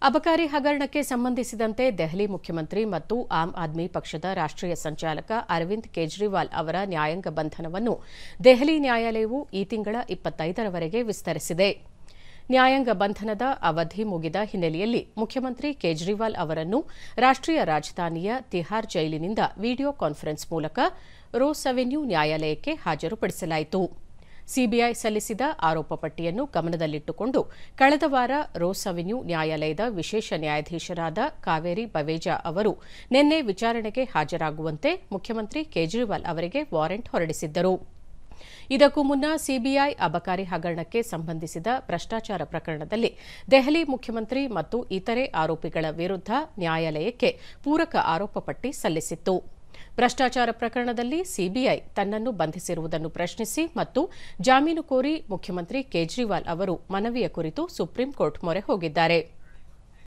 ಅಬಕಾರಿ ಹಗರಣಕ್ಕೆ ಸಂಬಂಧಿಸಿದಂತೆ ದೆಹಲಿ ಮುಖ್ಯಮಂತ್ರಿ ಮತ್ತು ಆಮ್ ಆದ್ಮಿ ಪಕ್ಷದ ರಾಷ್ಟ್ರೀಯ ಸಂಚಾಲಕ ಅರವಿಂದ್ ಕೇಜ್ರಿವಾಲ್ ಅವರ ನ್ಯಾಯಾಂಗ ಬಂಧನವನ್ನು ದೆಹಲಿ ನ್ಯಾಯಾಲಯವು ಈ ತಿಂಗಳ 25ರವರೆಗೆ ವಿಸ್ತರಿಸಿದೆ. ನ್ಯಾಯಾಂಗ ಬಂಧನದ ಅವಧಿ ಮುಗಿದ ಹಿನ್ನೆಲೆಯಲ್ಲಿ ಮುಖ್ಯಮಂತ್ರಿ ಕೇಜ್ರಿವಾಲ್ ಅವರನ್ನು ರಾಷ್ಟ್ರೀಯ ರಾಜಧಾನಿಯ ತಿಹಾರ್ ಜೈಲಿನಿಂದ ವಿಡಿಯೋ ಕಾನ್ಫರೆನ್ಸ್ ಮೂಲಕ ರೋಸ್ ಅವೆನ್ಯೂ ನ್ಯಾಯಾಲಯಕ್ಕೆ ಹಾಜರುಪಡಿಸಲಾಯಿತು. ಸಿಬಿಐ ಸಲ್ಲಿಸಿದ ಆರೋಪ ಪಟ್ಟಿಯನ್ನು ಗಮನದಲ್ಲಿಟ್ಟುಕೊಂಡು ಕಳೆದ ವಾರ ರೋಸ್ ಅವೆನ್ಯೂ ನ್ಯಾಯಾಲಯದ ವಿಶೇಷ ನ್ಯಾಯಾಧೀಶರಾದ ಕಾವೇರಿ ಬವೇಜಾ ಅವರು ನಿನ್ನೆ ವಿಚಾರಣೆಗೆ ಹಾಜರಾಗುವಂತೆ ಮುಖ್ಯಮಂತ್ರಿ ಕೇಜ್ರಿವಾಲ್ ಅವರಿಗೆ ವಾರೆಂಟ್ ಹೊರಡಿಸಿದ್ದರು. ಇದಕ್ಕೂ ಮುನ್ನ ಸಿಬಿಐ ಅಬಕಾರಿ ಹಗರಣಕ್ಕೆ ಸಂಬಂಧಿಸಿದ ಭ್ರಷ್ಟಾಚಾರ ಪ್ರಕರಣದಲ್ಲಿ ದೆಹಲಿ ಮುಖ್ಯಮಂತ್ರಿ ಮತ್ತು ಇತರೆ ಆರೋಪಿಗಳ ವಿರುದ್ಧ ನ್ಯಾಯಾಲಯಕ್ಕೆ ಪೂರಕ ಆರೋಪ ಪಟ್ಟಿ ಸಲ್ಲಿಸಿತ್ತು. ಭ್ರಷ್ಟಾಚಾರ ಪ್ರಕರಣದಲ್ಲಿ ಸಿಬಿಐ ತನ್ನನ್ನು ಬಂಧಿಸಿರುವುದನ್ನು ಪ್ರಶ್ನಿಸಿ ಮತ್ತು ಜಾಮೀನು ಕೋರಿ ಮುಖ್ಯಮಂತ್ರಿ ಕೇಜ್ರಿವಾಲ್ ಅವರು ಮನವಿಯ ಕುರಿತು ಸುಪ್ರೀಂ ಕೋರ್ಟ್ ಮೊರೆ ಹೋಗಿದ್ದಾರೆ.